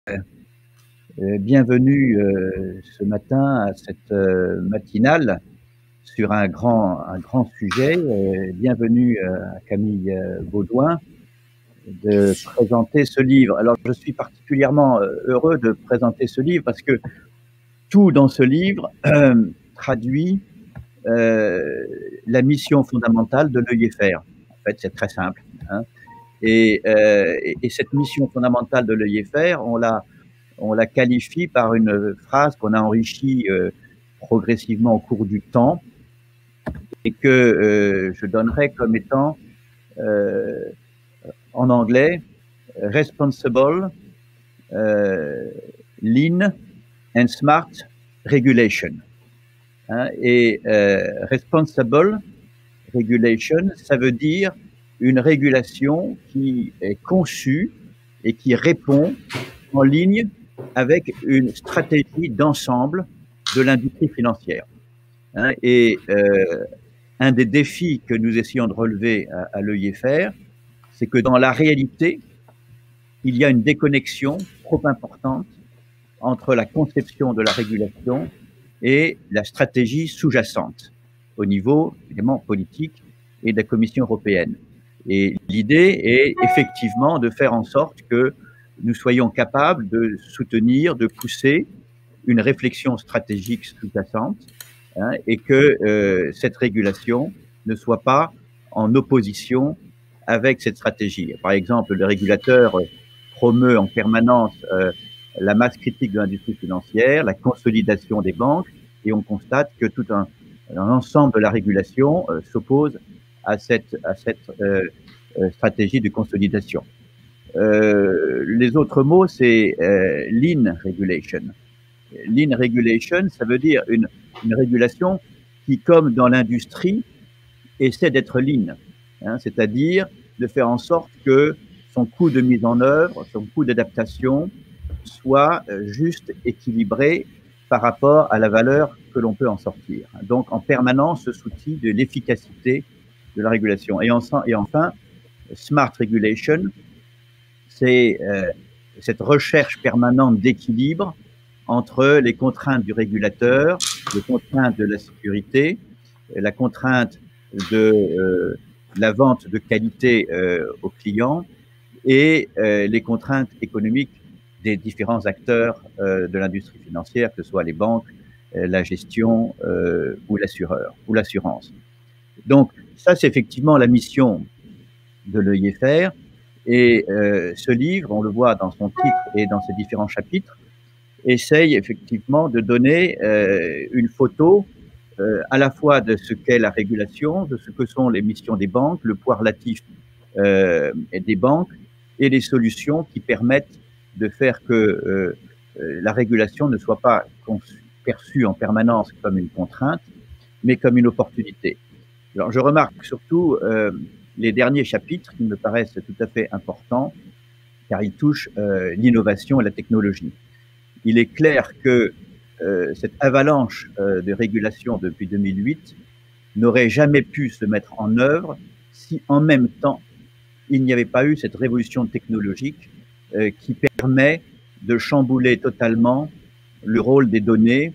Bienvenue ce matin à cette matinale sur un grand sujet. Bienvenue à Camille Baudouin de présenter ce livre. Alors je suis particulièrement heureux de présenter ce livre parce que tout dans ce livre traduit la mission fondamentale de l'EIFR. En fait, c'est très simple, hein. Et cette mission fondamentale de l'EIFR, on la qualifie par une phrase qu'on a enrichie progressivement au cours du temps et que je donnerai comme étant en anglais responsible, lean and smart regulation. Hein, et responsible regulation, ça veut dire une régulation qui est conçue et qui répond en ligne avec une stratégie d'ensemble de l'industrie financière. Hein, et un des défis que nous essayons de relever à l'EIFR, c'est que dans la réalité, il y a une déconnexion trop importante entre la conception de la régulation et la stratégie sous-jacente au niveau évidemment politique et de la Commission européenne. Et l'idée est effectivement de faire en sorte que nous soyons capables de soutenir, de pousser une réflexion stratégique sous-jacente, hein, et que cette régulation ne soit pas en opposition avec cette stratégie. Par exemple, le régulateur promeut en permanence la masse critique de l'industrie financière, la consolidation des banques, et on constate que tout un ensemble de la régulation s'oppose à cette stratégie de consolidation. Les autres mots, c'est lean regulation. Lean regulation, ça veut dire une régulation qui, comme dans l'industrie, essaie d'être lean, hein, c'est-à-dire de faire en sorte que son coût de mise en œuvre, son coût d'adaptation soit juste équilibré par rapport à la valeur que l'on peut en sortir. Donc, en permanence, ce souci de l'efficacité de la régulation. Et enfin, smart regulation, c'est cette recherche permanente d'équilibre entre les contraintes du régulateur, les contraintes de la sécurité, la contrainte de la vente de qualité aux clients et les contraintes économiques des différents acteurs de l'industrie financière, que ce soit les banques, la gestion ou l'assureur ou l'assurance. Donc ça, c'est effectivement la mission de l'EIFR. Et ce livre, on le voit dans son titre et dans ses différents chapitres, essaye effectivement de donner une photo à la fois de ce qu'est la régulation, de ce que sont les missions des banques, le poids relatif des banques et les solutions qui permettent de faire que la régulation ne soit pas perçue en permanence comme une contrainte, mais comme une opportunité. Alors je remarque surtout les derniers chapitres qui me paraissent tout à fait importants, car ils touchent l'innovation et la technologie. Il est clair que cette avalanche de régulation depuis 2008 n'aurait jamais pu se mettre en œuvre si en même temps il n'y avait pas eu cette révolution technologique qui permet de chambouler totalement le rôle des données,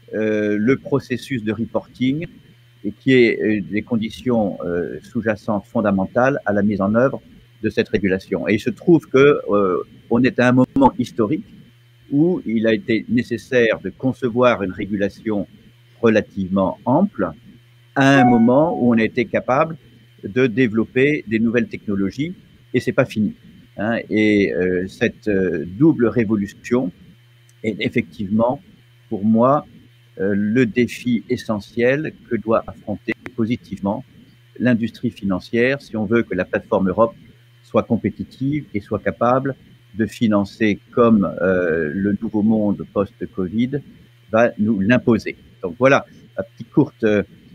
le processus de reporting, et qui est des conditions sous-jacentes fondamentales à la mise en œuvre de cette régulation. Et il se trouve que on est à un moment historique où il a été nécessaire de concevoir une régulation relativement ample à un moment où on a été capable de développer des nouvelles technologies, et c'est pas fini. Hein, et cette double révolution est effectivement, pour moi, le défi essentiel que doit affronter positivement l'industrie financière si on veut que la plateforme Europe soit compétitive et soit capable de financer comme le nouveau monde post-Covid va nous l'imposer. Donc voilà, la petite courte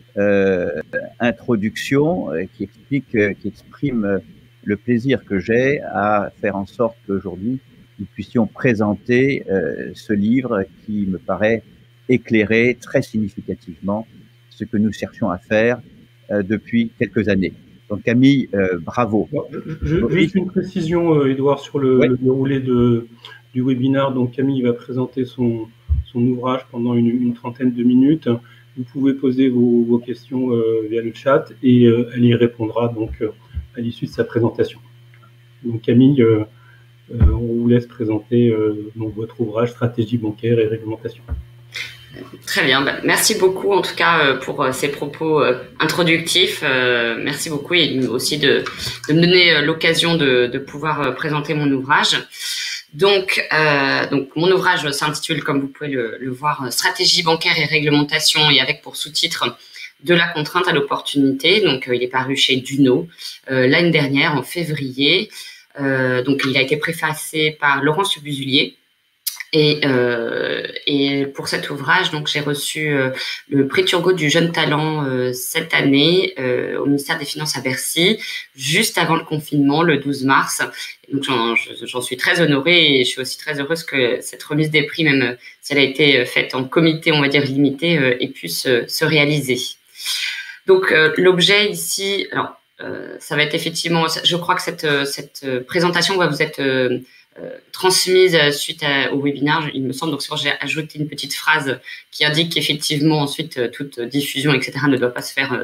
introduction qui exprime le plaisir que j'ai à faire en sorte qu'aujourd'hui nous puissions présenter ce livre qui me paraît éclairer très significativement ce que nous cherchons à faire depuis quelques années. Donc Camille, bravo. Juste une précision, Edouard, sur le déroulé de du webinaire. Donc Camille va présenter son ouvrage pendant une trentaine de minutes. Vous pouvez poser vos questions via le chat et elle y répondra donc à l'issue de sa présentation. Donc Camille, on vous laisse présenter donc votre ouvrage Stratégie bancaire et réglementation. Très bien, merci beaucoup en tout cas pour ces propos introductifs. Merci beaucoup et aussi de me donner l'occasion de pouvoir présenter mon ouvrage. Donc mon ouvrage s'intitule, comme vous pouvez le voir, Stratégie bancaire et réglementation, et avec pour sous-titre de la contrainte à l'opportunité. Donc il est paru chez Duno l'année dernière en février. Donc il a été préfacé par Laurence Busulier. Et pour cet ouvrage, donc j'ai reçu le prix Turgot du jeune talent cette année au ministère des Finances à Bercy, juste avant le confinement, le 12 mars. Et donc j'en suis très honorée et je suis aussi très heureuse que cette remise des prix, même si elle a été faite en comité, on va dire limité, ait pu se réaliser. Donc l'objet ici, alors ça va être effectivement, je crois que cette présentation va vous être transmise suite au webinaire, il me semble. Donc, j'ai ajouté une petite phrase qui indique qu'effectivement, ensuite, toute diffusion, etc., ne doit pas se faire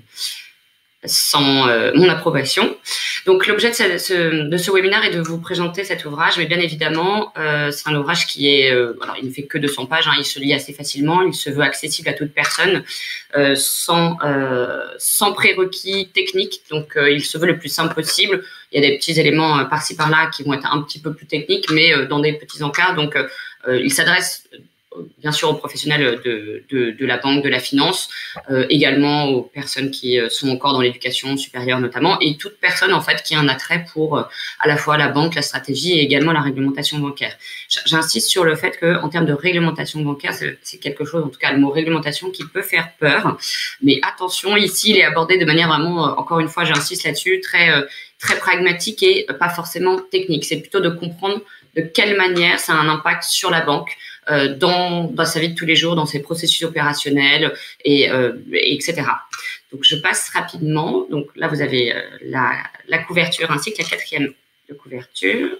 sans mon approbation. Donc, l'objet de ce webinaire est de vous présenter cet ouvrage, mais bien évidemment, c'est un ouvrage qui est, alors, il ne fait que 200 pages, hein, il se lit assez facilement, il se veut accessible à toute personne, sans prérequis techniques, donc il se veut le plus simple possible. Il y a des petits éléments par-ci par-là qui vont être un petit peu plus techniques, mais dans des petits encarts. Donc, il s'adresse bien sûr aux professionnels de la banque, de la finance, également aux personnes qui sont encore dans l'éducation supérieure notamment, et toute personne en fait qui a un attrait pour à la fois la banque, la stratégie et également la réglementation bancaire. J'insiste sur le fait que en termes de réglementation bancaire, c'est quelque chose, en tout cas le mot réglementation, qui peut faire peur, mais attention, ici il est abordé de manière vraiment, encore une fois j'insiste là-dessus, très pragmatique et pas forcément technique. C'est plutôt de comprendre de quelle manière ça a un impact sur la banque dans sa vie de tous les jours, dans ses processus opérationnels, et etc. Donc, je passe rapidement. Donc là, vous avez la couverture ainsi que la quatrième de couverture.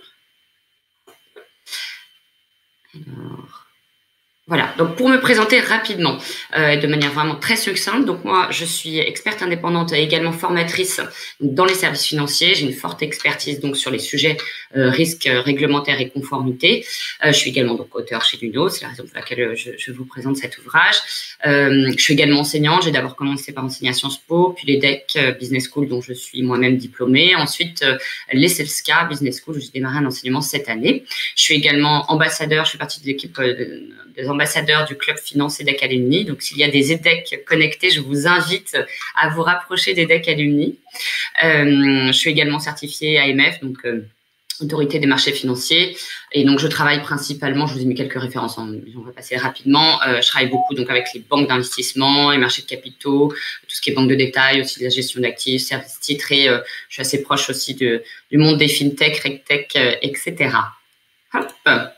Alors, voilà, donc pour me présenter rapidement, de manière vraiment très succincte, donc moi je suis experte indépendante et également formatrice dans les services financiers. J'ai une forte expertise donc sur les sujets risques réglementaires et conformité. Je suis également donc auteur chez Duno, c'est la raison pour laquelle je vous présente cet ouvrage. Je suis également enseignante. J'ai d'abord commencé par enseigner à Sciences Po, puis l'EDEC Business School dont je suis moi-même diplômée. Ensuite l'ESSELSCA Business School où j'ai démarré un enseignement cette année. Je suis également ambassadeur, je fais partie de l'équipe des ambassadeurs du Club Finance EDEC Alumni. Donc, s'il y a des EDEC connectés, je vous invite à vous rapprocher d'EDEC Alumni. Je suis également certifiée AMF, donc Autorité des marchés financiers. Et donc, je travaille principalement, je vous ai mis quelques références, on va passer rapidement. Je travaille beaucoup donc avec les banques d'investissement, les marchés de capitaux, tout ce qui est banque de détail, aussi de la gestion d'actifs, services titres, et je suis assez proche aussi du monde des fintech, regtech, etc. Hop.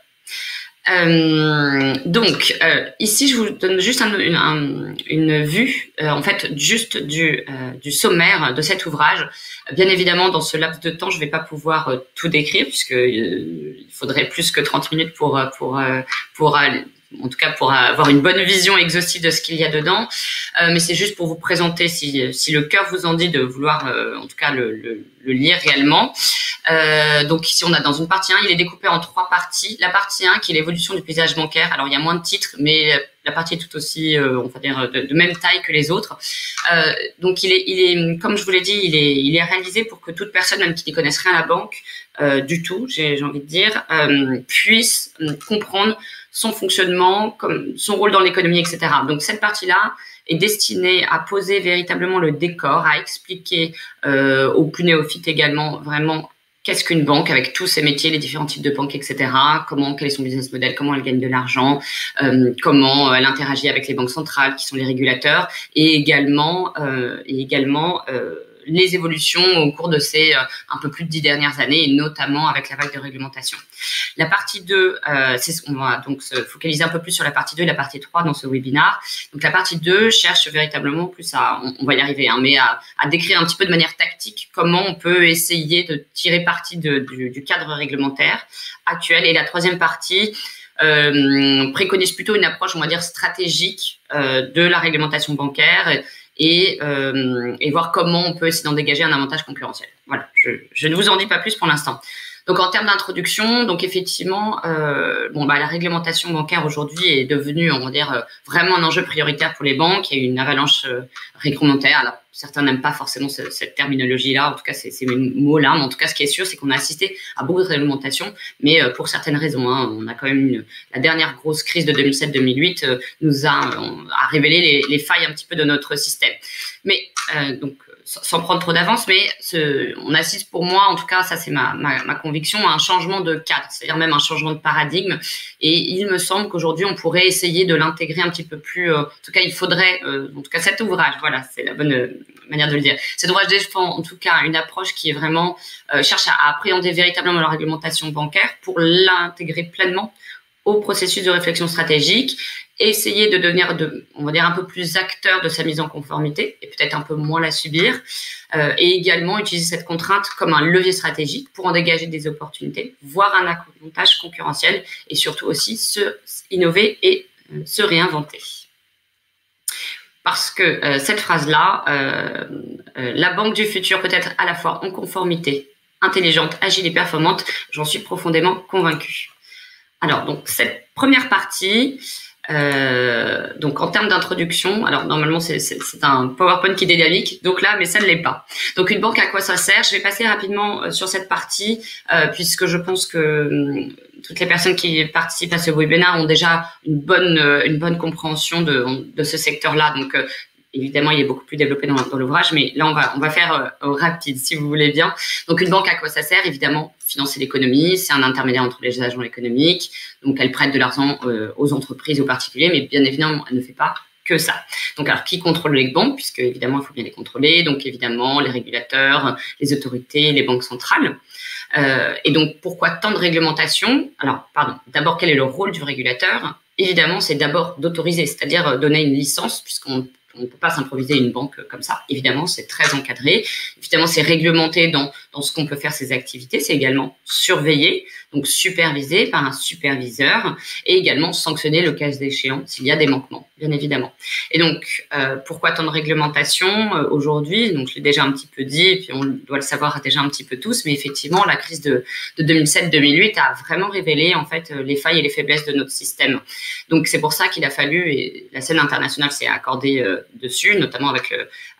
Donc ici je vous donne juste une vue en fait juste du sommaire de cet ouvrage. Bien évidemment dans ce laps de temps je vais pas pouvoir tout décrire puisque il faudrait plus que 30 minutes pour en tout cas pour avoir une bonne vision exhaustive de ce qu'il y a dedans, mais c'est juste pour vous présenter si le cœur vous en dit de vouloir en tout cas le lire réellement. Donc ici on a dans une partie 1, il est découpé en 3 parties. La partie 1 qui est l'évolution du paysage bancaire. Alors il y a moins de titres, mais la partie est tout aussi, on va dire, de même taille que les autres. Donc il est, comme je vous l'ai dit, il est réalisé pour que toute personne, même qui n'y connaisse rien à la banque du tout, j'ai envie de dire, puisse comprendre son fonctionnement, comme son rôle dans l'économie, etc. Donc cette partie-là est destinée à poser véritablement le décor, à expliquer aux plus néophytes également vraiment qu'est-ce qu'une banque avec tous ses métiers, les différents types de banques, etc. Quel est son business model, comment elle gagne de l'argent, comment elle interagit avec les banques centrales qui sont les régulateurs, et également les évolutions au cours de ces un peu plus de 10 dernières années, et notamment avec la vague de réglementation. La partie 2, on va donc se focaliser un peu plus sur la partie 2 et la partie 3 dans ce webinaire. Donc la partie 2 cherche véritablement plus on va y arriver, hein, mais à décrire un petit peu de manière tactique comment on peut essayer de tirer parti du cadre réglementaire actuel. Et la troisième partie préconise plutôt une approche, on va dire, stratégique de la réglementation bancaire et voir comment on peut essayer d'en dégager un avantage concurrentiel. Voilà, je ne vous en dis pas plus pour l'instant. Donc en termes d'introduction, donc effectivement, la réglementation bancaire aujourd'hui est devenue, on va dire, vraiment un enjeu prioritaire pour les banques. Il y a eu une avalanche réglementaire. Alors certains n'aiment pas forcément cette terminologie-là, en tout cas ces mots-là, mais en tout cas ce qui est sûr, c'est qu'on a assisté à beaucoup de réglementations, mais pour certaines raisons. Hein, on a quand même la dernière grosse crise de 2007-2008 nous a révélé les failles un petit peu de notre système. Mais donc sans prendre trop d'avance, mais on assiste pour moi, en tout cas, ça c'est ma conviction, à un changement de cadre, c'est-à-dire même un changement de paradigme. Et il me semble qu'aujourd'hui, on pourrait essayer de l'intégrer un petit peu plus. En tout cas, il faudrait, en tout cas, cet ouvrage, voilà, c'est la bonne manière de le dire. Cet ouvrage défend en tout cas une approche qui est vraiment cherche à appréhender véritablement la réglementation bancaire pour l'intégrer pleinement au processus de réflexion stratégique, essayer de devenir, on va dire, un peu plus acteur de sa mise en conformité et peut-être un peu moins la subir, et également utiliser cette contrainte comme un levier stratégique pour en dégager des opportunités, voire un avantage concurrentiel et surtout aussi se innover et se réinventer. Parce que cette phrase-là, la banque du futur peut être à la fois en conformité, intelligente, agile et performante, j'en suis profondément convaincue. Alors, donc, cette première partie, donc en termes d'introduction, alors normalement c'est un PowerPoint qui est dynamique, donc là, mais ça ne l'est pas. Donc une banque, à quoi ça sert? Je vais passer rapidement sur cette partie, puisque je pense que toutes les personnes qui participent à ce webinaire ont déjà une bonne compréhension de ce secteur-là. Donc évidemment, il est beaucoup plus développé dans l'ouvrage, mais là, on va faire rapide, si vous voulez bien. Donc, une banque, à quoi ça sert? Évidemment, financer l'économie. C'est un intermédiaire entre les agents économiques. Donc, elle prête de l'argent aux entreprises, aux particuliers, mais bien évidemment, elle ne fait pas que ça. Donc, alors, qui contrôle les banques? Puisque, évidemment, il faut bien les contrôler. Donc, évidemment, les régulateurs, les autorités, les banques centrales. Et donc, pourquoi tant de réglementation? Alors, d'abord, quel est le rôle du régulateur? Évidemment, c'est d'abord d'autoriser, c'est-à-dire donner une licence, puisqu'on ne peut pas s'improviser une banque comme ça. Évidemment, c'est très encadré. Évidemment, c'est réglementé dans ce qu'on peut faire ces activités. C'est également surveillé, donc supervisé par un superviseur et également sanctionné le cas échéant s'il y a des manquements, bien évidemment. Et donc, pourquoi tant de réglementation aujourd'hui? Donc, je l'ai déjà un petit peu dit, et puis on doit le savoir déjà un petit peu tous, mais effectivement, la crise de 2007-2008 a vraiment révélé en fait les failles et les faiblesses de notre système. Donc, c'est pour ça qu'il a fallu, et la scène internationale s'est accordée dessus, notamment avec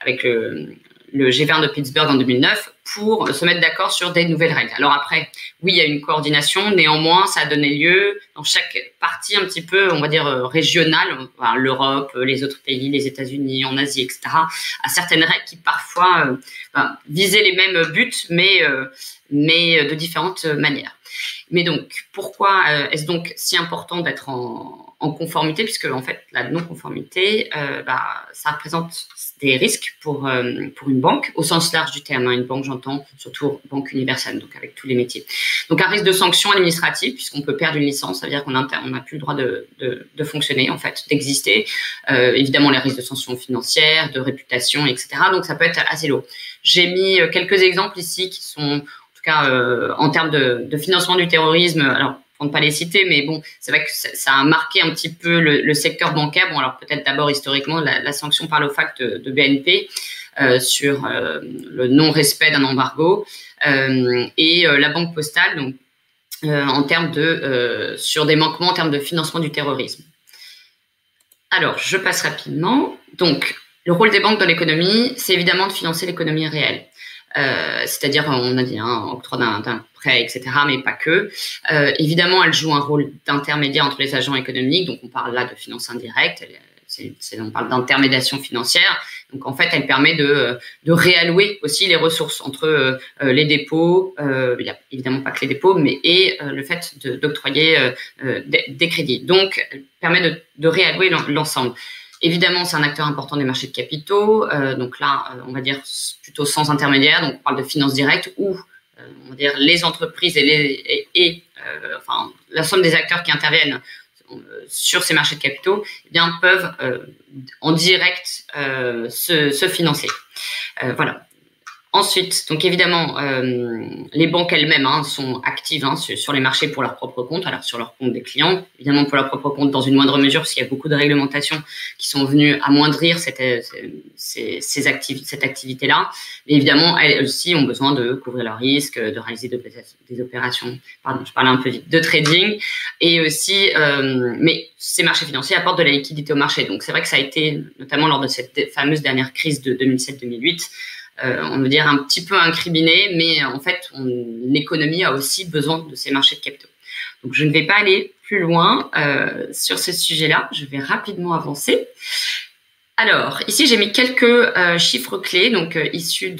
le G20 de Pittsburgh en 2009, pour se mettre d'accord sur des nouvelles règles. Alors après, oui, il y a une coordination, néanmoins, ça a donné lieu dans chaque partie un petit peu, on va dire, régionale, enfin, l'Europe, les autres pays, les États-Unis, en Asie, etc., à certaines règles qui parfois visaient les mêmes buts, mais de différentes manières. Mais donc, pourquoi est-ce donc si important d'être en conformité, puisque en fait la non-conformité, ça représente des risques pour une banque au sens large du terme. Hein. Une banque, j'entends surtout banque universelle, donc avec tous les métiers. Donc un risque de sanction administrative, puisqu'on peut perdre une licence, ça veut dire qu'on n'a plus le droit de fonctionner, en fait, d'exister. Évidemment, les risques de sanctions financières, de réputation, etc. Donc ça peut être assez lourd. J'ai mis quelques exemples ici qui sont, en tout cas, en termes de financement du terrorisme. Alors, pour ne pas les citer, mais bon, c'est vrai que ça a marqué un petit peu le secteur bancaire. Bon, alors peut-être d'abord historiquement la sanction par l'OFAC de BNP sur le non-respect d'un embargo et la Banque Postale, donc en termes sur des manquements en termes de financement du terrorisme. Alors, je passe rapidement. Donc, le rôle des banques dans l'économie, c'est évidemment de financer l'économie réelle. C'est-à-dire, on a dit, octroi d'un prêt, etc., mais pas que. Évidemment, elle joue un rôle d'intermédiaire entre les agents économiques, donc on parle là de finances indirectes, on parle d'intermédiation financière. Donc, en fait, elle permet de réallouer aussi les ressources entre les dépôts, il n'y a évidemment pas que les dépôts, et le fait d'octroyer des crédits. Donc, elle permet de réallouer l'ensemble. Évidemment, c'est un acteur important des marchés de capitaux. Donc là, on va dire plutôt sans intermédiaire. Donc on parle de finances directes où on va dire les entreprises enfin la somme des acteurs qui interviennent sur ces marchés de capitaux, eh bien peuvent en direct se financer. Voilà. Ensuite, donc évidemment, les banques elles-mêmes sont actives sur les marchés pour leur propre compte, alors sur leur compte des clients, évidemment pour leur propre compte dans une moindre mesure, parce qu'il y a beaucoup de réglementations qui sont venues amoindrir cette activité-là. Mais évidemment, elles aussi ont besoin de couvrir leurs risques, de réaliser des opérations, pardon, je parlais un peu vite, de trading, et aussi, mais ces marchés financiers apportent de la liquidité au marché. Donc c'est vrai que ça a été, notamment lors de cette fameuse dernière crise de 2007-2008, on veut dire un petit peu incriminé, mais en fait, l'économie a aussi besoin de ces marchés de capitaux. Donc, je ne vais pas aller plus loin sur ce sujet-là. Je vais rapidement avancer. Alors, ici, j'ai mis quelques chiffres clés, donc issus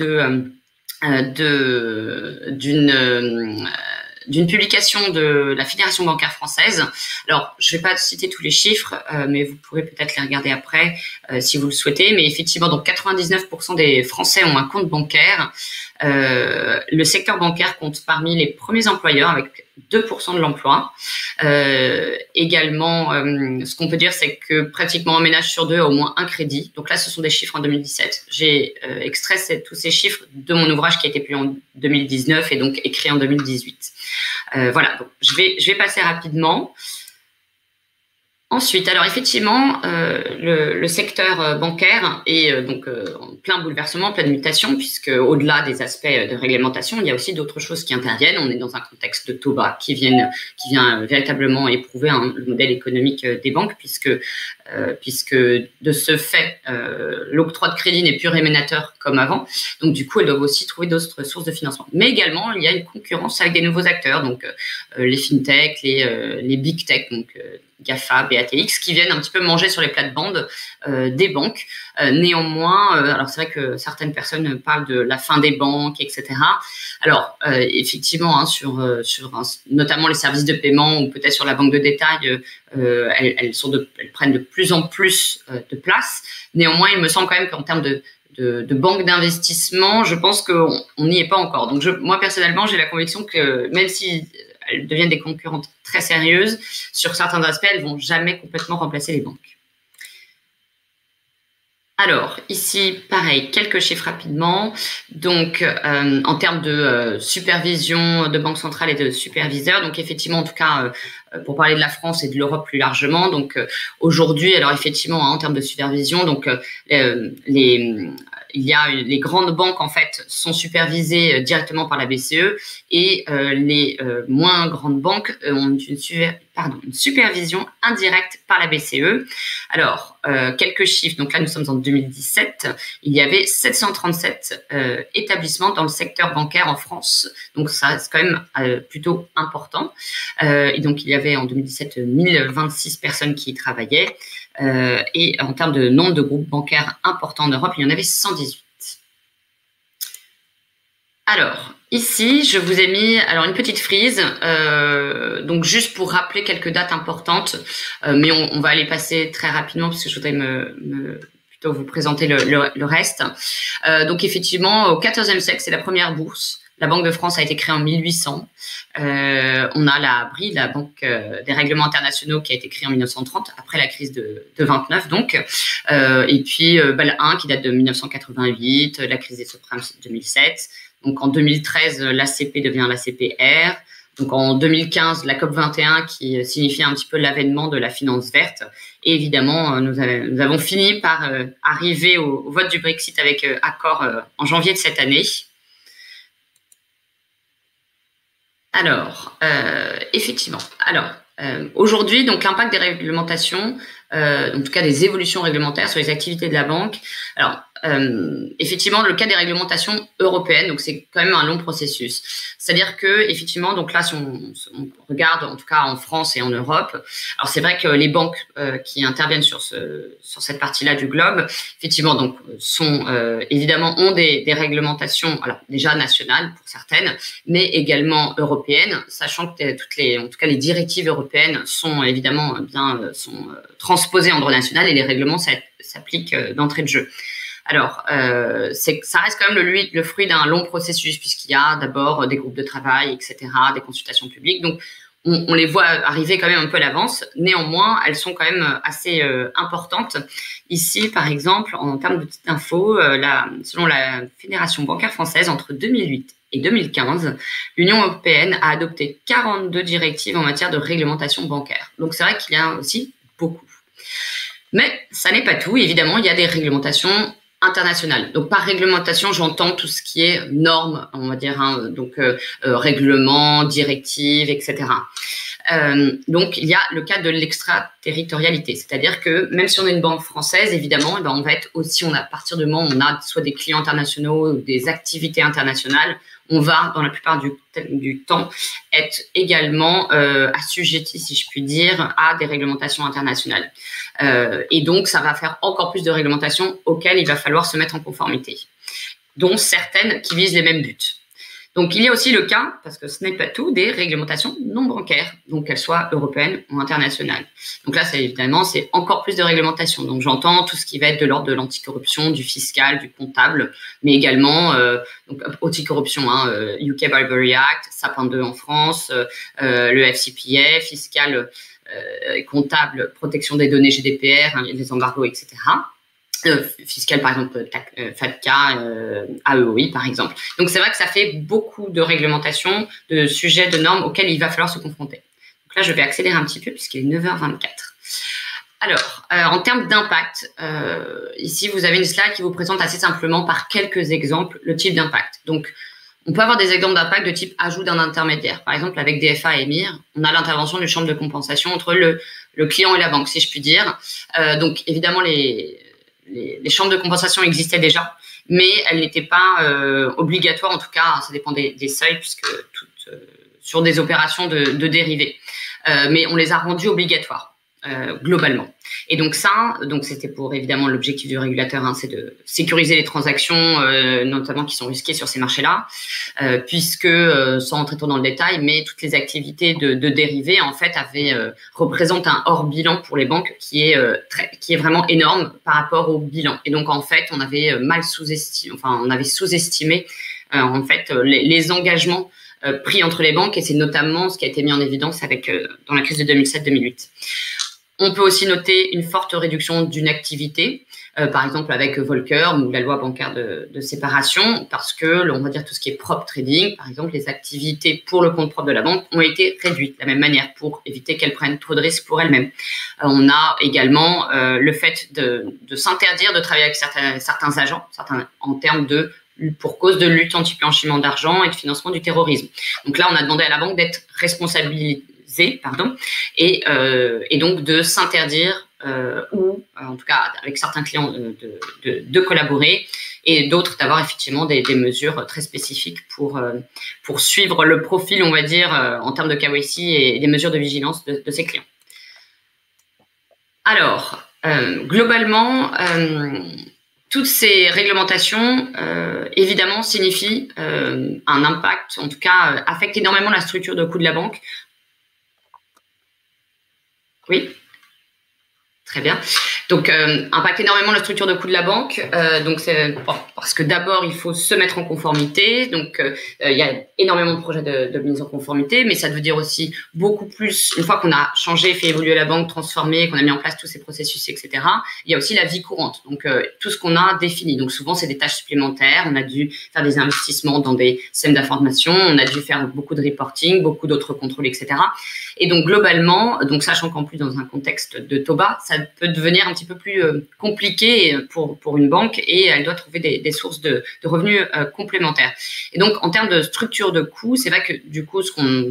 d'une publication de la Fédération bancaire française. Alors, je ne vais pas citer tous les chiffres, mais vous pourrez peut-être les regarder après si vous le souhaitez. Mais effectivement, donc 99% des Français ont un compte bancaire. Le secteur bancaire compte parmi les premiers employeurs avec 2% de l'emploi. Également, ce qu'on peut dire, c'est que pratiquement un ménage sur deux a au moins un crédit. Donc là, ce sont des chiffres en 2017. J'ai extrait tous ces chiffres de mon ouvrage qui a été publié en 2019 et donc écrit en 2018. Voilà, donc je vais passer rapidement. Ensuite, alors effectivement, le secteur bancaire est donc en plein bouleversement, en pleine mutation, puisque au-delà des aspects de réglementation, il y a aussi d'autres choses qui interviennent. On est dans un contexte de taux bas qui vient véritablement éprouver le modèle économique des banques, puisque de ce fait, l'octroi de crédit n'est plus rémunérateur comme avant. Donc du coup, elles doivent aussi trouver d'autres sources de financement. Mais également, il y a une concurrence avec des nouveaux acteurs, donc les fintech, les big tech, donc GAFA, BATX, qui viennent un petit peu manger sur les plates-bandes des banques. Néanmoins, alors c'est vrai que certaines personnes parlent de la fin des banques, etc. Alors, effectivement, notamment les services de paiement ou peut-être sur la banque de détail, elles prennent de plus en plus de place. Néanmoins, il me semble quand même qu'en termes de banque d'investissement, je pense qu'on n'y est pas encore. Donc, moi, personnellement, j'ai la conviction que même si elles deviennent des concurrentes très sérieuses, sur certains aspects, elles ne vont jamais complètement remplacer les banques. Alors, ici, pareil, quelques chiffres rapidement. Donc, en termes de supervision de banque centrale et de superviseurs, donc effectivement, en tout cas, pour parler de la France et de l'Europe plus largement, donc aujourd'hui, alors effectivement, en termes de supervision, donc les grandes banques en fait sont supervisées directement par la BCE et les moins grandes banques ont une supervision indirecte par la BCE. Alors, quelques chiffres. Donc là, nous sommes en 2017. Il y avait 737 établissements dans le secteur bancaire en France. Donc ça, c'est quand même plutôt important. Et donc, il y avait en 2017 1026 personnes qui y travaillaient. Et en termes de nombre de groupes bancaires importants en Europe, il y en avait 118. Alors, ici, je vous ai mis une petite frise, donc juste pour rappeler quelques dates importantes, mais on va les passer très rapidement parce que je voudrais plutôt vous présenter le reste. Donc effectivement, au XIVe siècle, c'est la première bourse. La Banque de France a été créée en 1800. On a la BRI, la Banque des règlements internationaux, qui a été créée en 1930, après la crise de 29 donc. Et puis BAL 1 qui date de 1988, la crise des subprimes 2007. Donc en 2013, l'ACP devient l'ACPR. Donc en 2015, la COP 21 qui signifie un petit peu l'avènement de la finance verte. Et évidemment, nous avons fini par arriver au vote du Brexit avec accord en janvier de cette année. Alors, effectivement. Alors, aujourd'hui, donc l'impact des réglementations, en tout cas des évolutions réglementaires sur les activités de la banque. Alors, effectivement le cas des réglementations européennes, donc c'est quand même un long processus. C'est-à-dire que effectivement, donc là, si on regarde en tout cas en France et en Europe, alors c'est vrai que les banques qui interviennent sur cette partie-là du globe, effectivement, donc sont évidemment ont des réglementations, alors déjà nationales pour certaines, mais également européennes, sachant que en tout cas les directives européennes sont évidemment sont transposées en droit national et les règlements s'appliquent d'entrée de jeu. Alors, ça reste quand même le fruit d'un long processus puisqu'il y a d'abord des groupes de travail, etc., des consultations publiques. Donc, on les voit arriver quand même un peu à l'avance. Néanmoins, elles sont quand même assez importantes. Ici, par exemple, en termes de petites infos, selon la Fédération bancaire française, entre 2008 et 2015, l'Union européenne a adopté 42 directives en matière de réglementation bancaire. Donc, c'est vrai qu'il y a aussi beaucoup. Mais ça n'est pas tout. Évidemment, il y a des réglementations internationales. Donc, par réglementation, j'entends tout ce qui est normes, on va dire, donc règlements, directives, etc. Donc, il y a le cas de l'extraterritorialité, c'est-à-dire que même si on est une banque française, évidemment, eh ben, on va être aussi, à partir du moment où on a soit des clients internationaux ou des activités internationales, on va, dans la plupart du temps, être également assujetti, si je puis dire, à des réglementations internationales. Et donc, ça va faire encore plus de réglementations auxquelles il va falloir se mettre en conformité, dont certaines qui visent les mêmes buts. Donc, il y a aussi le cas, parce que ce n'est pas tout, des réglementations non bancaires, donc qu'elles soient européennes ou internationales. Donc là, évidemment, c'est encore plus de réglementation. Donc, j'entends tout ce qui va être de l'ordre de l'anticorruption, du fiscal, du comptable, mais également donc anticorruption, UK Bribery Act, Sapin 2 en France, le FCPA, fiscal, comptable, protection des données GDPR, les embargos, etc. Fiscal, par exemple, FATCA, AEOI, par exemple. Donc, c'est vrai que ça fait beaucoup de réglementations, de sujets, de normes auxquels il va falloir se confronter. Donc là, je vais accélérer un petit peu puisqu'il est 9h24. Alors, en termes d'impact, ici, vous avez une slide qui vous présente assez simplement par quelques exemples le type d'impact. Donc, on peut avoir des exemples d'impact de type ajout d'un intermédiaire. Par exemple, avec DFA et EMIR, on a l'intervention d'une chambre de compensation entre le client et la banque, si je puis dire. Donc, évidemment, les chambres de compensation existaient déjà, mais elles n'étaient pas obligatoires, en tout cas, ça dépend des seuils, puisque sur des opérations de dérivés. Mais on les a rendues obligatoires, globalement. Et donc c'était pour, évidemment, l'objectif du régulateur, c'est de sécuriser les transactions, notamment qui sont risquées sur ces marchés-là, puisque, sans entrer trop dans le détail, mais toutes les activités de dérivés, en fait, représentent un hors bilan pour les banques qui est vraiment énorme par rapport au bilan. Et donc, en fait, on avait sous-estimé, en fait, les engagements pris entre les banques, et c'est notamment ce qui a été mis en évidence dans la crise de 2007-2008. On peut aussi noter une forte réduction d'une activité, par exemple avec Volcker ou la loi bancaire de séparation, parce que, on va dire, tout ce qui est prop trading, par exemple, les activités pour le compte propre de la banque ont été réduites de la même manière pour éviter qu'elles prennent trop de risques pour elles-mêmes. On a également le fait de s'interdire de travailler avec certains agents, en termes pour cause de lutte anti-blanchiment d'argent et de financement du terrorisme. Donc là, on a demandé à la banque d'être responsabilisée, et donc de s'interdire ou en tout cas avec certains clients de collaborer, et d'autres d'avoir effectivement des mesures très spécifiques pour suivre le profil, on va dire, en termes de KYC et des mesures de vigilance de ces clients. Alors, globalement, toutes ces réglementations, évidemment, signifient un impact, en tout cas, affectent énormément la structure de coût de la banque. Oui, très bien. Donc, impacte énormément la structure de coût de la banque. Donc, c'est parce que d'abord, il faut se mettre en conformité. Donc, il y a énormément de projets de mise en conformité, mais ça veut dire aussi beaucoup plus, une fois qu'on a changé, fait évoluer la banque, transformé, qu'on a mis en place tous ces processus, etc., il y a aussi la vie courante. Donc, tout ce qu'on a défini. Donc, souvent, c'est des tâches supplémentaires. On a dû faire des investissements dans des systèmes d'information. On a dû faire beaucoup de reporting, beaucoup d'autres contrôles, etc. Et donc, globalement, donc sachant qu'en plus, dans un contexte de taux bas, ça peut devenir un petit peu plus compliqué pour une banque, et elle doit trouver des sources de revenus complémentaires. Et donc, en termes de structure de coûts, c'est vrai que du coup, ce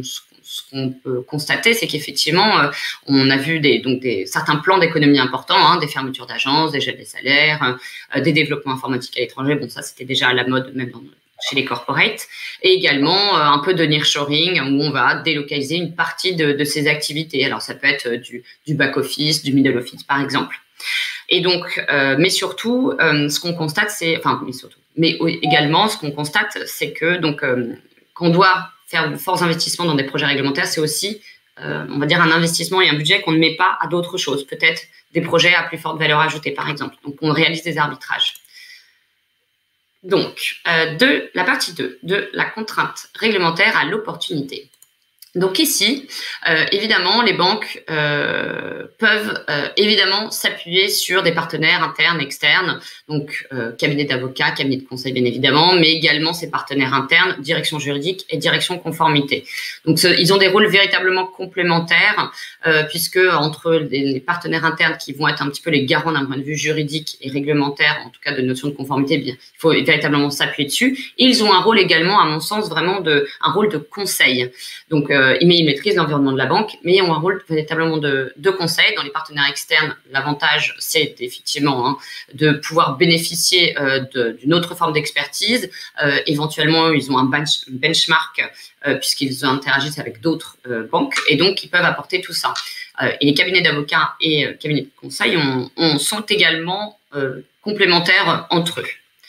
ce qu'on peut constater, c'est qu'effectivement, on a vu certains plans d'économie importants, hein, des fermetures d'agences, des gels des salaires, des développements informatiques à l'étranger. Bon, ça, c'était déjà à la mode, même chez les corporates, et également un peu de nearshoring où on va délocaliser une partie de ces activités. Alors, ça peut être du back-office, du middle-office, par exemple. Et donc, mais surtout, ce qu'on constate, également, ce qu'on constate, c'est que donc, qu'on doit faire de forts investissements dans des projets réglementaires, c'est aussi, on va dire, un investissement et un budget qu'on ne met pas à d'autres choses. Peut-être des projets à plus forte valeur ajoutée, par exemple. Donc, on réalise des arbitrages. Donc, la partie 2, de la contrainte réglementaire à l'opportunité. Donc ici, évidemment, les banques peuvent évidemment s'appuyer sur des partenaires internes, externes, donc cabinet d'avocats, cabinet de conseil bien évidemment, mais également ces partenaires internes, direction juridique et direction conformité. Donc ils ont des rôles véritablement complémentaires puisque entre les partenaires internes qui vont être un petit peu les garants d'un point de vue juridique et réglementaire, en tout cas de notions de conformité, bien, il faut véritablement s'appuyer dessus. Et ils ont un rôle également, à mon sens, vraiment un rôle de conseil. Donc ils maîtrisent l'environnement de la banque, mais ils ont un rôle véritablement de conseil. Dans les partenaires externes, l'avantage, c'est effectivement de pouvoir bénéficier d'une autre forme d'expertise. Éventuellement, ils ont un benchmark puisqu'ils interagissent avec d'autres banques et donc ils peuvent apporter tout ça. Et les cabinets d'avocats et cabinets de conseil sont également complémentaires entre eux.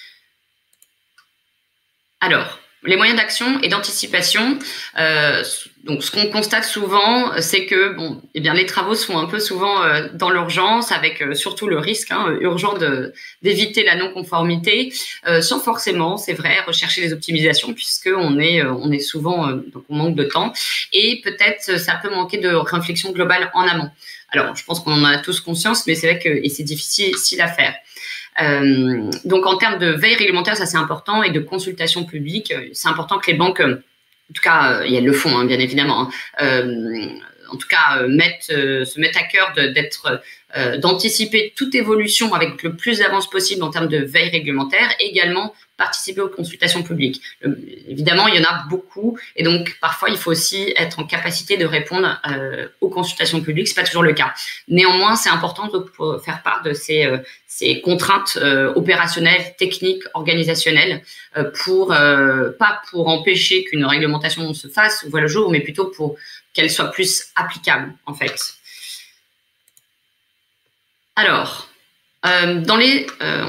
Alors, les moyens d'action et d'anticipation, donc ce qu'on constate souvent, c'est que les travaux se font un peu souvent dans l'urgence, avec surtout le risque urgent d'éviter la non-conformité, sans forcément, c'est vrai, rechercher les optimisations, puisque on est souvent donc on manque de temps, et peut-être ça peut manquer de réflexion globale en amont. Alors, je pense qu'on en a tous conscience, mais c'est vrai que c'est difficile à faire. Donc en termes de veille réglementaire, ça c'est important, et de consultation publique, c'est important que les banques, en tout cas, et elles le font bien évidemment, en tout cas se mettent à cœur d'anticiper toute évolution avec le plus d'avance possible en termes de veille réglementaire, et également participer aux consultations publiques. Évidemment, il y en a beaucoup, et donc parfois il faut aussi être en capacité de répondre aux consultations publiques. C'est pas toujours le cas. Néanmoins, c'est important de faire part de ces contraintes opérationnelles, techniques, organisationnelles, pas pour empêcher qu'une réglementation se fasse ou voit le jour, mais plutôt pour qu'elle soit plus applicable en fait. Alors, dans les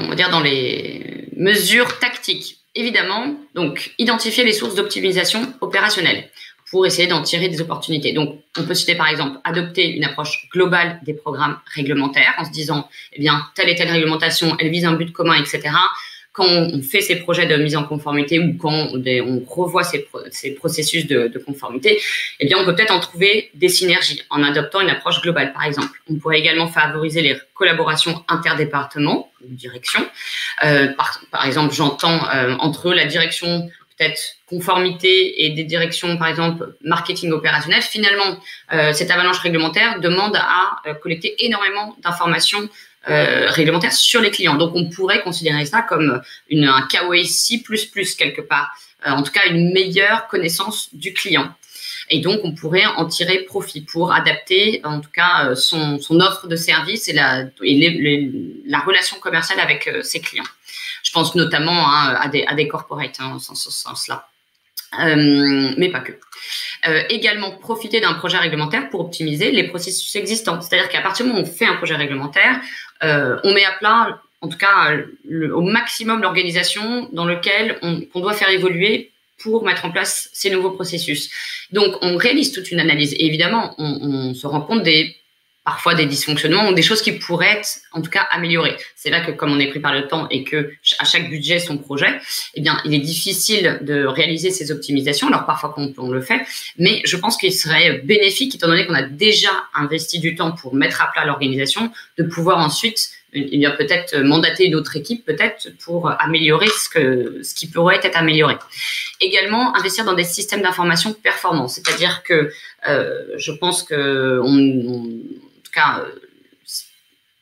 mesures tactiques, évidemment, donc identifier les sources d'optimisation opérationnelle pour essayer d'en tirer des opportunités. Donc, on peut citer par exemple adopter une approche globale des programmes réglementaires en se disant, eh bien, telle et telle réglementation, elle vise un but commun, etc. Quand on fait ces projets de mise en conformité ou quand on revoit ces processus de conformité, eh bien, on peut peut-être en trouver des synergies en adoptant une approche globale, par exemple. On pourrait également favoriser les collaborations interdépartements ou directions. Par exemple, j'entends entre la direction peut-être conformité et des directions, par exemple, marketing opérationnel. Finalement, cette avalanche réglementaire demande à collecter énormément d'informations réglementaire sur les clients. Donc, on pourrait considérer ça comme un KYC++ quelque part. En tout cas, une meilleure connaissance du client. Et donc, on pourrait en tirer profit pour adapter, en tout cas, son offre de service et la relation commerciale avec ses clients. Je pense notamment à des corporates, dans ce sens-là. Mais pas que. Également profiter d'un projet réglementaire pour optimiser les processus existants. C'est-à-dire qu'à partir du moment où on fait un projet réglementaire, on met à plat, en tout cas au maximum, l'organisation dans laquelle qu'on doit faire évoluer pour mettre en place ces nouveaux processus. Donc, on réalise toute une analyse. Et évidemment, on se rend compte parfois des dysfonctionnements ou des choses qui pourraient être, en tout cas, améliorées. C'est là que, comme on est pris par le temps et que à chaque budget son projet, eh bien, il est difficile de réaliser ces optimisations. Alors, parfois, on le fait, mais je pense qu'il serait bénéfique, étant donné qu'on a déjà investi du temps pour mettre à plat l'organisation, de pouvoir ensuite, eh bien, peut-être mandater une autre équipe, peut-être, pour améliorer ce qui pourrait être amélioré. Également, investir dans des systèmes d'information performants. C'est-à-dire que je pense que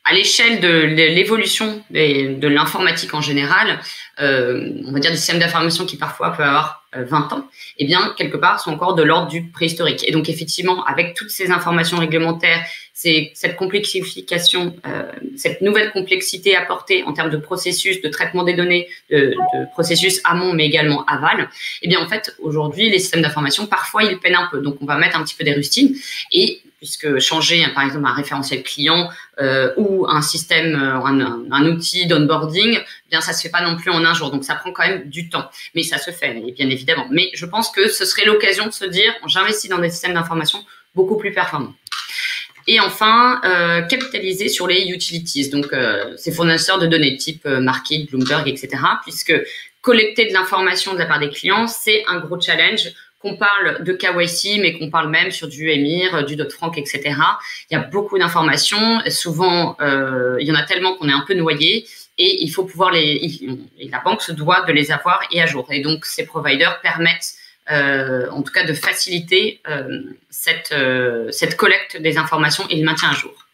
à l'échelle de l'évolution de l'informatique en général, on va dire des systèmes d'information qui parfois peuvent avoir 20 ans, eh bien, quelque part, sont encore de l'ordre du préhistorique. Et donc, effectivement, avec toutes ces informations réglementaires, cette complexification, cette nouvelle complexité apportée en termes de processus, de traitement des données, de processus amont, mais également aval, eh bien, en fait, aujourd'hui, les systèmes d'information, parfois, ils peinent un peu. Donc, on va mettre un petit peu des rustines et puisque changer, par exemple, un référentiel client ou un système, un outil d'onboarding, eh bien, ça se fait pas non plus en un jour. Donc, ça prend quand même du temps. Mais ça se fait, bien évidemment. Mais je pense que ce serait l'occasion de se dire, j'investis dans des systèmes d'information beaucoup plus performants. Et enfin, capitaliser sur les utilities, donc ces fournisseurs de données type Markit, Bloomberg, etc. Puisque collecter de l'information de la part des clients, c'est un gros challenge. Qu'on parle de KYC, mais qu'on parle même sur du EMIR, du Dodd-Frank, etc. Il y a beaucoup d'informations. Souvent, il y en a tellement qu'on est un peu noyé et il faut pouvoir la banque se doit de les avoir et à jour. Et donc, ces providers permettent, en tout cas, de faciliter cette collecte des informations et le maintien à jour.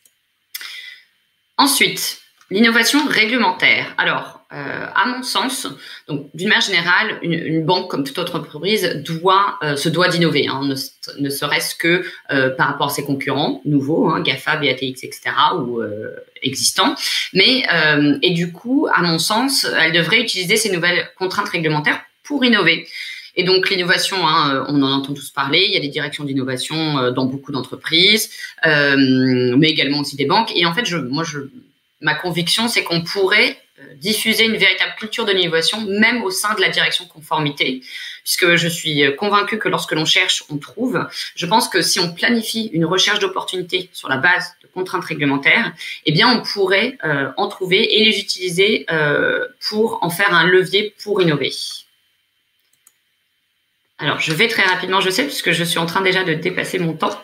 Ensuite, l'innovation réglementaire. Alors, à mon sens, donc d'une manière générale, une banque comme toute autre entreprise se doit d'innover, hein, ne serait-ce que par rapport à ses concurrents nouveaux, hein, GAFA, BATX, etc. ou existants. Mais et du coup, à mon sens, elle devrait utiliser ces nouvelles contraintes réglementaires pour innover. Et donc l'innovation, hein, on en entend tous parler. Il y a des directions d'innovation dans beaucoup d'entreprises, mais également aussi des banques. Et en fait, ma conviction, c'est qu'on pourrait diffuser une véritable culture de l'innovation, même au sein de la direction conformité, puisque je suis convaincue que lorsque l'on cherche, on trouve. Je pense que si on planifie une recherche d'opportunités sur la base de contraintes réglementaires, eh bien, on pourrait en trouver et les utiliser pour en faire un levier pour innover. Alors, je vais très rapidement, je sais, puisque je suis en train déjà de dépasser mon temps.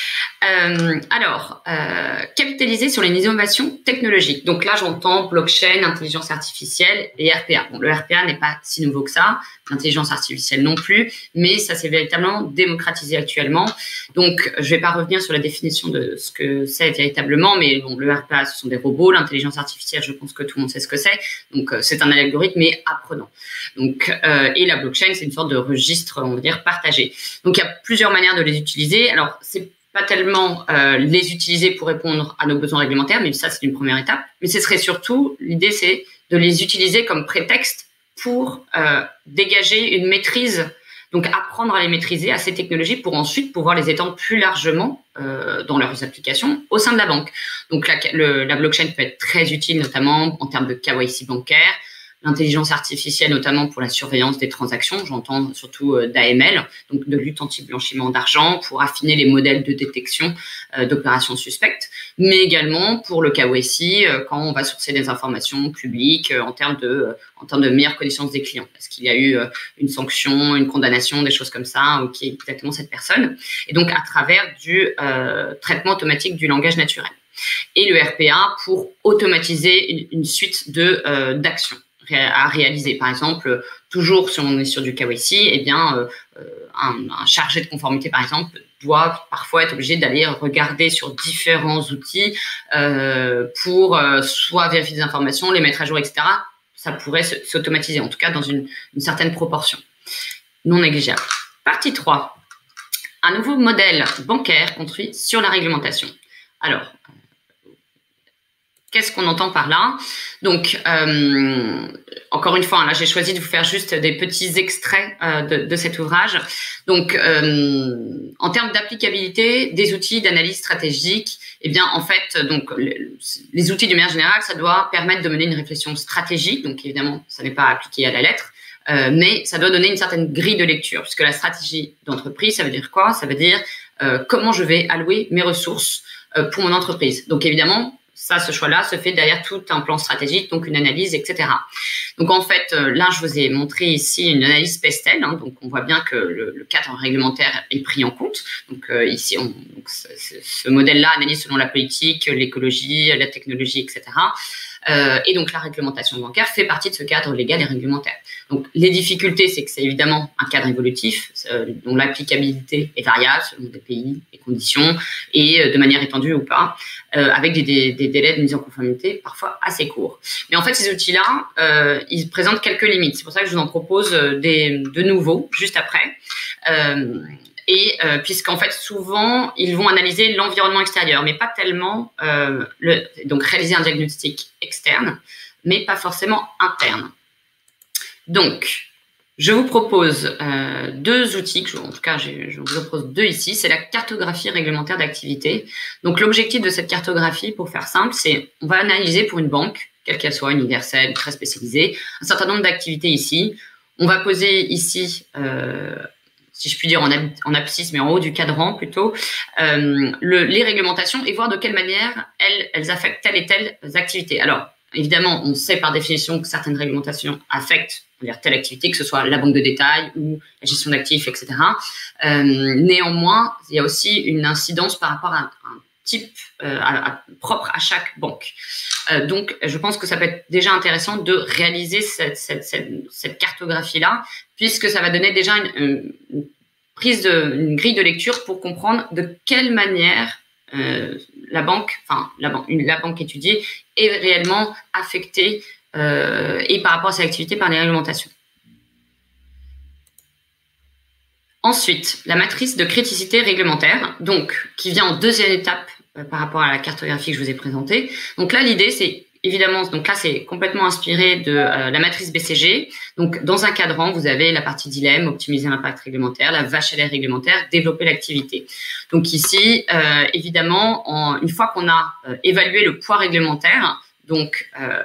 Capitaliser sur les innovations technologiques. Donc là, j'entends blockchain, intelligence artificielle et RPA. Bon, le RPA n'est pas si nouveau que ça, l'intelligence artificielle non plus, mais ça s'est véritablement démocratisé actuellement. Donc, je vais pas revenir sur la définition de ce que c'est véritablement, mais bon, le RPA, ce sont des robots. L'intelligence artificielle, je pense que tout le monde sait ce que c'est. Donc, c'est un algorithme, mais apprenant. Donc, et la blockchain, c'est une sorte de registre, on va dire, partagé. Donc, il y a plusieurs manières de les utiliser. Alors, c'est pas tellement les utiliser pour répondre à nos besoins réglementaires, mais ça, c'est une première étape. Mais ce serait surtout, l'idée, c'est de les utiliser comme prétexte pour dégager une maîtrise, donc apprendre à les maîtriser, à ces technologies, pour ensuite pouvoir les étendre plus largement dans leurs applications au sein de la banque. Donc la blockchain peut être très utile, notamment en termes de KYC bancaire, l'intelligence artificielle, notamment pour la surveillance des transactions, j'entends surtout d'AML, donc de lutte anti-blanchiment d'argent, pour affiner les modèles de détection d'opérations suspectes, mais également pour le KYC, quand on va sourcer des informations publiques en termes de meilleure connaissance des clients. Est-ce qu'il y a eu une sanction, une condamnation, des choses comme ça, ou qui est exactement cette personne, et donc à travers du traitement automatique du langage naturel. Et le RPA pour automatiser une suite d'actions à réaliser. Par exemple, toujours si on est sur du KYC, eh bien, un chargé de conformité, par exemple, doit parfois être obligé d'aller regarder sur différents outils pour soit vérifier des informations, les mettre à jour, etc. Ça pourrait s'automatiser, en tout cas dans une certaine proportion. Non négligeable. Partie 3. Un nouveau modèle bancaire construit sur la réglementation. Alors, qu'est-ce qu'on entend par là? Donc, encore une fois, là, j'ai choisi de vous faire juste des petits extraits de cet ouvrage. Donc, en termes d'applicabilité des outils d'analyse stratégique, eh bien, en fait, donc les outils de manière générale, ça doit permettre de mener une réflexion stratégique. Donc, évidemment, ça n'est pas appliqué à la lettre, mais ça doit donner une certaine grille de lecture, puisque la stratégie d'entreprise, ça veut dire quoi? Ça veut dire comment je vais allouer mes ressources pour mon entreprise. Donc, évidemment, ce choix-là se fait derrière tout un plan stratégique, donc une analyse, etc. Donc, en fait, là, je vous ai montré ici une analyse PESTEL. Hein, donc, on voit bien que le cadre réglementaire est pris en compte. Donc, ici, ce modèle-là analyse selon la politique, l'écologie, la technologie, etc. Et donc la réglementation bancaire fait partie de ce cadre légal et réglementaire. Donc les difficultés, c'est que c'est évidemment un cadre évolutif dont l'applicabilité est variable selon des pays, des conditions et de manière étendue ou pas, avec des délais de mise en conformité parfois assez courts. Mais en fait, ces outils-là, ils présentent quelques limites. C'est pour ça que je vous en propose de nouveaux juste après. Puisqu'en fait, souvent, ils vont analyser l'environnement extérieur, mais pas tellement, donc réaliser un diagnostic externe, mais pas forcément interne. Donc, je vous propose deux outils, en tout cas, je vous propose deux ici. C'est la cartographie réglementaire d'activité. Donc, l'objectif de cette cartographie, pour faire simple, c'est on va analyser pour une banque, quelle qu'elle soit, universelle, très spécialisée, un certain nombre d'activités ici. On va poser ici, si je puis dire en abscisse, mais en haut du cadran plutôt, les réglementations et voir de quelle manière elles affectent telle et telle activité. Alors, évidemment, on sait par définition que certaines réglementations affectent telle activité, que ce soit la banque de détail ou la gestion d'actifs, etc. Néanmoins, il y a aussi une incidence par rapport à un type propre à chaque banque. Donc, je pense que ça peut être déjà intéressant de réaliser cette cartographie-là, puisque ça va donner déjà une grille de lecture pour comprendre de quelle manière la banque étudiée est réellement affectée et par rapport à ses activités par les réglementations. Ensuite, la matrice de criticité réglementaire, donc qui vient en deuxième étape par rapport à la cartographie que je vous ai présentée. Donc là, l'idée, c'est évidemment, donc là, c'est complètement inspiré de la matrice BCG. Donc, dans un cadran, vous avez la partie dilemme, optimiser l'impact réglementaire, la vache à lait réglementaire, développer l'activité. Donc ici, évidemment, une fois qu'on a évalué le poids réglementaire, donc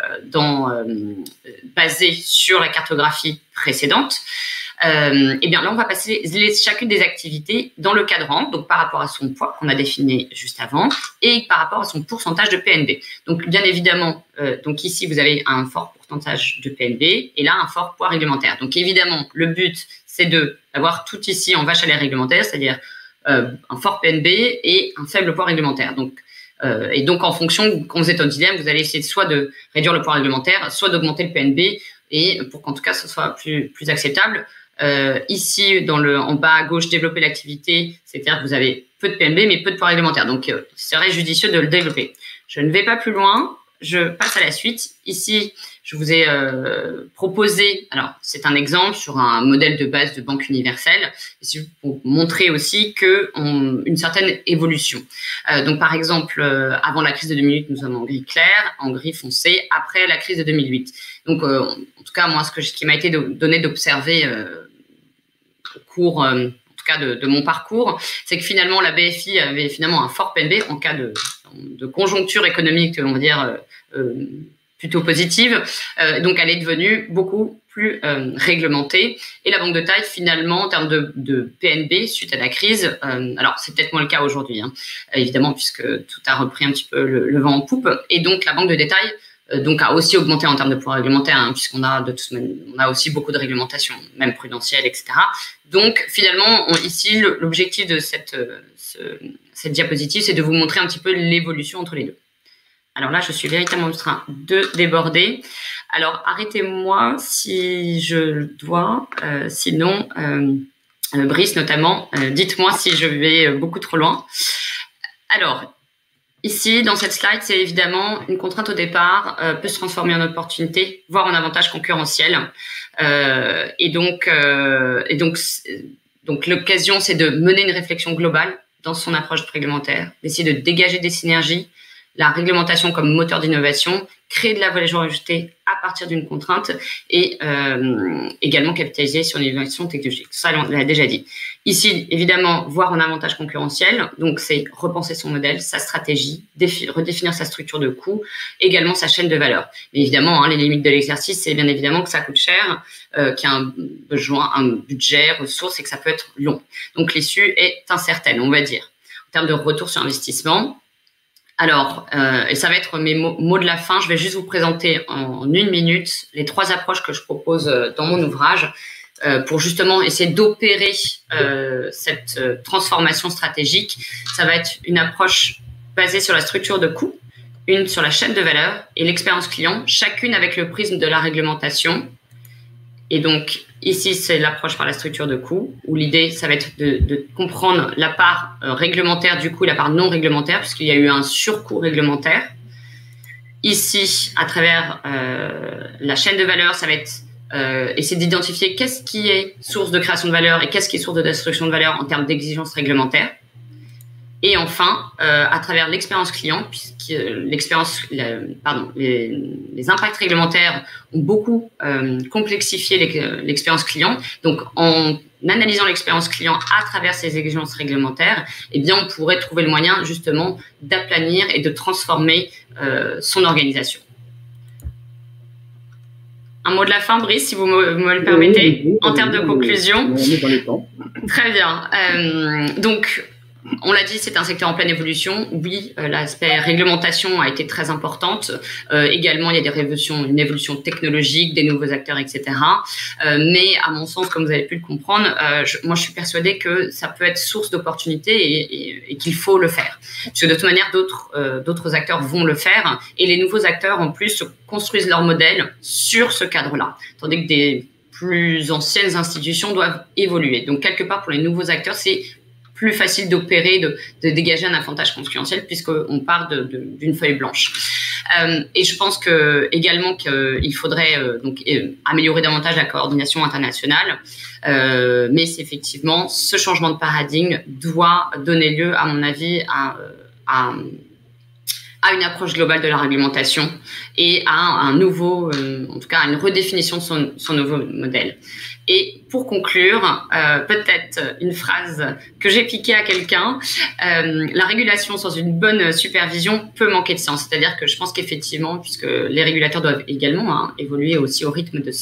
basé sur la cartographie précédente, et bien là, on va passer chacune des activités dans le cadran, donc par rapport à son poids qu'on a défini juste avant et par rapport à son pourcentage de PNB. Donc, bien évidemment, donc ici, vous avez un fort pourcentage de PNB et là, un fort poids réglementaire. Donc, évidemment, le but, c'est d'avoir tout ici en vache à lait réglementaire, c'est-à-dire un fort PNB et un faible poids réglementaire. Donc, et donc, en fonction, quand vous êtes au dilemme, vous allez essayer soit de réduire le poids réglementaire, soit d'augmenter le PNB et pour qu'en tout cas, ce soit plus acceptable. Ici, en bas à gauche, développer l'activité, c'est-à-dire que vous avez peu de PNB, mais peu de poids réglementaire. Donc, il serait judicieux de le développer. Je ne vais pas plus loin. Je passe à la suite. Ici, je vous ai proposé, alors c'est un exemple sur un modèle de base de banque universelle, pour montrer aussi une certaine évolution. Donc par exemple, avant la crise de 2008, nous sommes en gris clair, en gris foncé, après la crise de 2008. Donc en tout cas, moi, ce qui m'a été donné d'observer au cours, en tout cas de mon parcours, c'est que finalement la BFI avait finalement un fort PNB en cas de conjoncture économique, on va dire, plutôt positive. Donc, elle est devenue beaucoup plus réglementée. Et la banque de taille, finalement, en termes de PNB, suite à la crise, alors c'est peut-être moins le cas aujourd'hui, hein, évidemment, puisque tout a repris un petit peu le vent en poupe. Et donc, la banque de détail donc a aussi augmenté en termes de pouvoir réglementaire, hein, puisqu'on a on a aussi beaucoup de réglementation, même prudentielle, etc. Donc, finalement, ici, l'objectif de cette diapositive, c'est de vous montrer un petit peu l'évolution entre les deux. Alors là, je suis véritablement en train de déborder. Alors, arrêtez-moi si je dois. Sinon, Brice notamment, dites-moi si je vais beaucoup trop loin. Alors, ici, dans cette slide, c'est évidemment une contrainte au départ peut se transformer en opportunité, voire en avantage concurrentiel. Et donc l'occasion, c'est de mener une réflexion globale dans son approche réglementaire, d'essayer de dégager des synergies, la réglementation comme moteur d'innovation, créer de la valeur ajoutée à partir d'une contrainte et également capitaliser sur l'innovation technologique. Ça, on l'a déjà dit. Ici, évidemment, voir un avantage concurrentiel, donc c'est repenser son modèle, sa stratégie, redéfinir sa structure de coût, également sa chaîne de valeur. Mais évidemment, hein, les limites de l'exercice, c'est bien évidemment que ça coûte cher, qu'il y a un budget, ressources et que ça peut être long. Donc l'issue est incertaine, on va dire. En termes de retour sur investissement, alors, et ça va être mes mots de la fin. Je vais juste vous présenter en 1 minute les 3 approches que je propose dans mon ouvrage pour justement essayer d'opérer cette transformation stratégique. Ça va être une approche basée sur la structure de coût, une sur la chaîne de valeur et l'expérience client, chacune avec le prisme de la réglementation. Et donc, ici, c'est l'approche par la structure de coût, où l'idée, ça va être de comprendre la part réglementaire du coût et la part non réglementaire, puisqu'il y a eu un surcoût réglementaire. Ici, à travers la chaîne de valeur, ça va être essayer d'identifier qu'est-ce qui est source de création de valeur et qu'est-ce qui est source de destruction de valeur en termes d'exigences réglementaires. Et enfin, à travers l'expérience client, puisque les impacts réglementaires ont beaucoup complexifié l'expérience client. Donc, en analysant l'expérience client à travers ces exigences réglementaires, eh bien, on pourrait trouver le moyen justement d'aplanir et de transformer son organisation. Un mot de la fin, Brice, si vous me le permettez, oui, en termes de conclusion. On est dans les temps. Très bien. Donc, on l'a dit, c'est un secteur en pleine évolution. Oui, l'aspect réglementation a été très importante. Également, il y a une évolution technologique, des nouveaux acteurs, etc. Mais à mon sens, comme vous avez pu le comprendre, moi, je suis persuadée que ça peut être source d'opportunités et qu'il faut le faire. Parce que de toute manière, d'autres acteurs vont le faire. Et les nouveaux acteurs, en plus, construisent leur modèle sur ce cadre-là. Tandis que des plus anciennes institutions doivent évoluer. Donc, quelque part, pour les nouveaux acteurs, c'est plus facile d'opérer, de dégager un avantage concurrentiel puisqu'on part d'une feuille blanche. Et je pense également qu'il faudrait améliorer davantage la coordination internationale. Mais c'est effectivement, ce changement de paradigme doit donner lieu, à mon avis, à une approche globale de la réglementation et à un nouveau, en tout cas, à une redéfinition de son nouveau modèle. Et pour conclure, peut-être une phrase que j'ai piquée à quelqu'un, la régulation sans une bonne supervision peut manquer de sens. C'est-à-dire que je pense qu'effectivement, puisque les régulateurs doivent également évoluer aussi au rythme de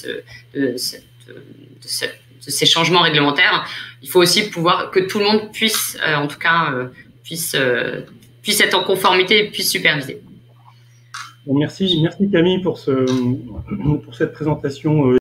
ces changements réglementaires, il faut aussi pouvoir que tout le monde puisse, en tout cas, puisse être en conformité et puisse superviser. Bon, merci Camille pour cette présentation.